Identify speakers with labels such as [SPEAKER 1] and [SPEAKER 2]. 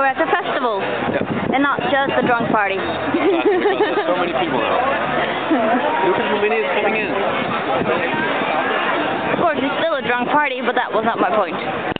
[SPEAKER 1] we're at a festival.
[SPEAKER 2] Yeah.
[SPEAKER 1] And not just a drunk party.
[SPEAKER 2] Exactly, because there's so many people now. Look at how many is coming in.
[SPEAKER 1] Of course, it's still a drunk party, but that was not my point.